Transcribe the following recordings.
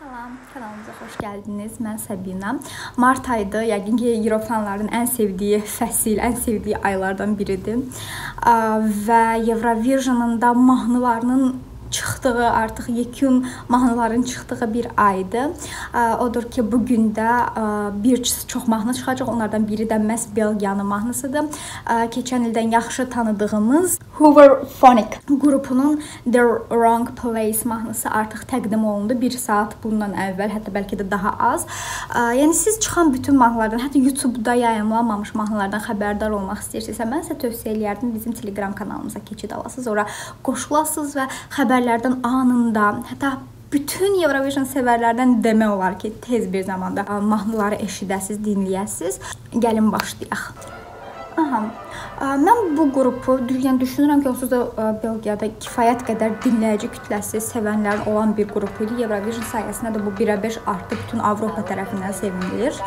Salam, kanalımıza xoş gəldiniz. Mən Səbina. Mart ayıdır. Yəqin ki, Eurofanların ən sevdiyi fəsil, ən sevdiyi aylardan biridir. Və Eurovision'ın da mahnılarının çıxdığı, artıq yekun mahnıların çıxdığı bir aydır. Odur ki, bugün də bir çox mahnı çıxacaq. Onlardan biri də məhz Belgiyanın mahnısıdır. Keçən ildən yaxşı tanıdığımız Hooverphonic qrupunun The Wrong Place mahnısı artıq təqdim olundu. 1 saat bundan əvvəl, hətta bəlkə də daha az. Yəni siz çıxan bütün mahnılardan, hətta YouTube-da yayımlanmamış mahnılardan xəbərdar olmaq istəyirsinizsə, mən sizə tövsiyə edərdim bizim Telegram kanalımıza keçid alasınız. Ora qoşulasınız və xəbərlərdən anında, hətta bütün Eurovision sevərlərdən demək olar ki, tez bir zamanda mahnıları eşidəsiz, dinləyəsiz. Gəlin başlayaq. Mən bu qrupu, yəni düşünürəm ki, onsuz da Belgiyada kifayət qədər dinləyici kütləsi, sevənlərin olan bir qrup idi. Eurovision sayəsində də bu 1-ə 5 artdı, bütün Avropa tərəfindən sevinilir.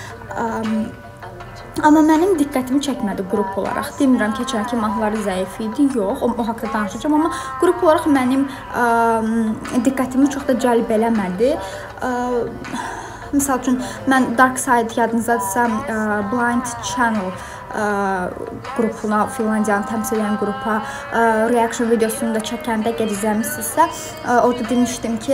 Amma mənim diqqətimi çəkmədi qrup olaraq. Demirəm ki, keçənki mahnıları zəif idi, yox, o haqda danışacağam, amma qrup olaraq mənim diqqətimi çox da cəlb eləmədi. Misal üçün, mən Dark Side yadınızdadırsa Blind Channel qrupuna, Finlandiyanı təmsil edən qrupa reaction videosunu da çəkəndə əgər izləmişsinizsə, orada demişdim ki,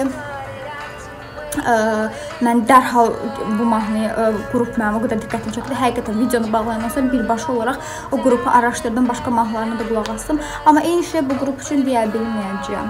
mən dərhal bu mahnıya, qrup mənim o qədər diqqətimi çəkdi. Həqiqətən videonu bağlayandan sonra birbaşa olaraq o qrupu araşdırdım, başqa mahnılarına da qulaq asdım. Amma eyni şey bu qrup üçün deyə bilməyəcəyəm.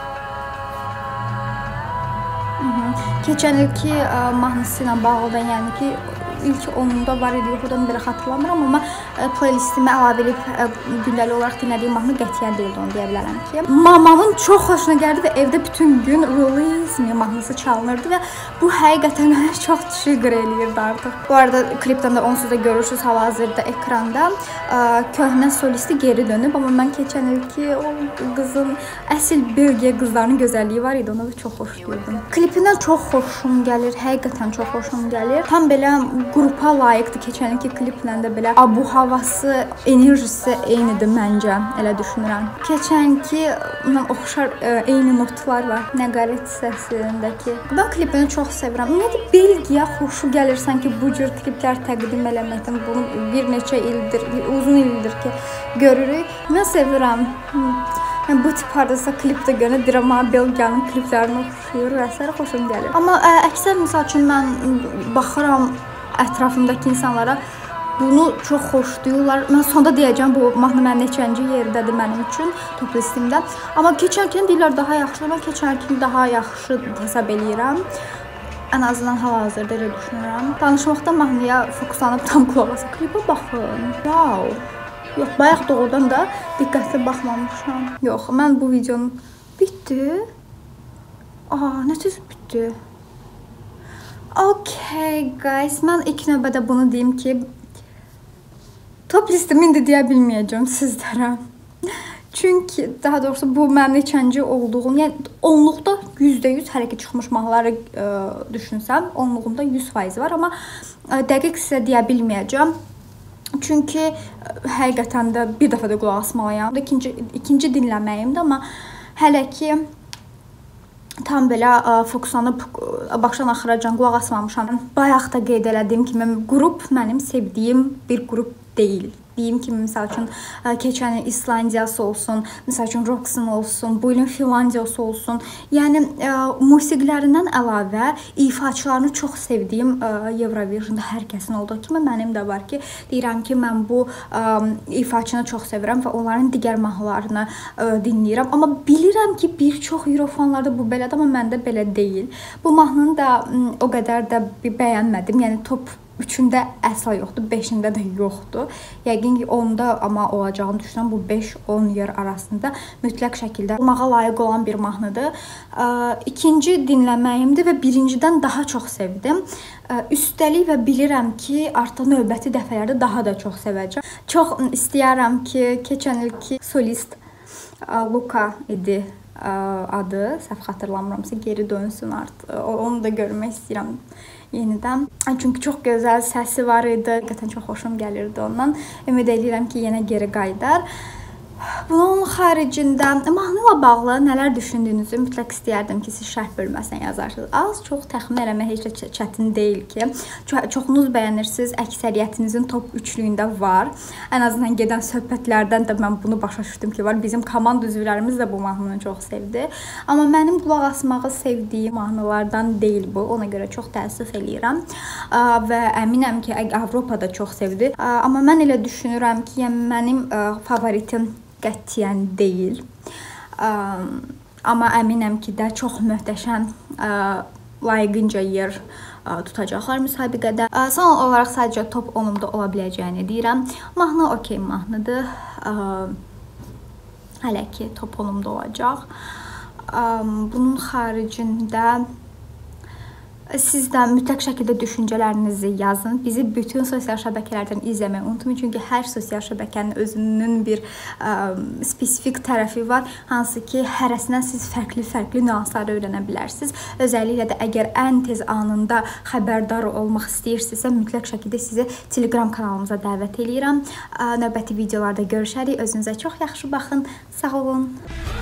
Keçən ilki mahnısı ilə bağlı da, yəni ki, ilk onunda var idi, yox, odan belə xatırlamıram, amma playlistimə əlavə edib gündəlik olaraq dinlədiyim mahnı qətiyyən deyildi, onu deyə bilərəm ki. Mamamın çox xoşuna gəldi və evdə bütün gün Release Me mahnısı çalınırdı və bu həqiqətən mənə çox trigger eləyirdi artıq. Bu arada klipdən də onsuz da görürsünüz hal-hazırda ekranda köhnə solisti geri dönüb, amma mən keçən ilki o qızın, əsl Belgiya qızlarının gözəlliyi var idi, ona da çox xoşlayırdım. Klipindən çox xoşum gəlir, həqiqətən çox xoşum gəlir. Tam belə qrupa layiqdir. Keçən ilki kliplə də belə bu havası, enerjisi eynidir məncə, elə düşünürəm. Keçənki oxşar eyni notlar var Nəqarət hissəsindəki. Mən klipini çox sevirəm. Ümumiyyətlə Belgiya xoşu gəlir sanki bu cür kliplər təqdim eləməkdən. Bunu bir neçə ildir, uzun ildir ki görürük. Mən sevirəm. Bu tip hardasa klipdə görə drama Belgiyanın kliplərini oxşuyur və s. xoşum gəlir. Amma əksər misal üçün mən baxıram ətrafımdakı insanlara, bunu çox xoşlayırlar. Mən sonda deyəcəm, bu mahnı mənim neçənci yerdədir mənim üçün top listimdə. Amma keçərkən deyirlər daha yaxşıdır. Mən keçərkən daha yaxşı hesab eləyirəm. Ən azından hal-hazırda elə düşünürəm. Danışmaqda mahnıya fokuslanıb tam qulaq asın. Klipə baxın. Wow. Yox, bayaq doğrudan da diqqətli baxmamışam. Yox, mən bu videonun bitdi. Nə tez bitdi? Okay guys, mən ilk növbədə bunu deyim ki, top listimi indi deyə bilməyəcəm sizlərə. Çünki, daha doğrusu bu mənim neçənci olduğum, yəni onluqda %100 hələ ki çıxmış mahnıları düşünsəm, onluğunda 100% var, amma dəqiq sizə deyə bilməyəcəm. Çünki həqiqətən də bir dəfə də qulaq asmalıyam. İkinci dinləməyimdir, amma hələ ki tam belə fokuslanıb başdan axıracan qulaq asmamışam. Bayaq da qeyd elədiyim kimi qrup mənim sevdiyim bir qrup deyil. Deyim kimi, misal üçün, keçən İslandiyası olsun, misal üçün Roxen olsun, bu ilin Finlandiyası olsun. Yəni, musiqilərindən əlavə ifaçılarını çox sevdiyim Eurovision'da hər kəsin olduğu kimi mənim də var ki, deyirəm ki, mən bu ifaçını çox sevirəm və onların digər mahnılarını dinləyirəm. Amma bilirəm ki, bir çox Eurofanlarda bu belədir, amma məndə belə deyil. Bu mahnını da o qədər də bəyənmədim, yəni top 3-ündə əsla yoxdur, 5-də də yoxdur. Yəqin ki, 10-da amma olacağını düşünürəm. Bu 5-10 yer arasında mütləq şəkildə olmağa layiq olan bir mahnıdır. İkinci dinləməyimdir və birincidən daha çox sevdim. Üstəlik və bilirəm ki, artıq növbəti dəfələrdə daha da çox sevəcəm. Çox istəyərəm ki, keçən ilki solist Luka idi adı, səhv xatırlamıramsa geri dönsün artıq. Onu da görmək istəyirəm yenidən. Çünki çox gözəl səsi var idi. Həqiqətən çox xoşum gəlirdi ondan. Ümid edirəm ki, yenə geri qayıdar. Bunun xaricində mahnı ilə bağlı nələr düşündüyünüzü mütləq istəyərdim ki, siz şərh bölməsinə yazarsınız. Az, çox təxmin eləmək heç də çətin deyil ki, çoxunuz bəyənirsiniz, əksəriyyətinizin top 3-lüyündə var. Ən azından gedən söhbətlərdən də mən bunu başa düşdüm ki, var. Bizim komanda üzvlərimiz də bu mahnını çox sevdi. Amma mənim qulaq asmağı sevdiyim mahnılardan deyil bu. Ona görə çox təəssüf eləyirəm və əminəm ki, Avropada çox sevdi. Amma mən elə düşünürəm ki, yəni mənim favoritim qətiyyən deyil. Amma əminəm ki də çox möhtəşəm, layiqincə yer tutacaqlar müsabiqədə. Son olaraq sadəcə top 10-umda ola biləcəyini deyirəm. Mahnı okey mahnıdır. Hələ ki top 10-umda olacaq. Bunun xaricində siz də mütləq şəkildə düşüncələrinizi yazın. Bizi bütün sosial şəbəkələrdən izləməyi unutmayın. Çünki hər sosial şəbəkənin özünün bir spesifik tərəfi var. Hansı ki, hərəsindən siz fərqli nüansları öyrənə bilərsiniz. Özəlliklə də əgər ən tez anında xəbərdar olmaq istəyirsinizsə, mütləq şəkildə sizi Telegram kanalımıza dəvət edirəm. Növbəti videolarda görüşərik. Özünüzə çox yaxşı baxın. Sağ olun.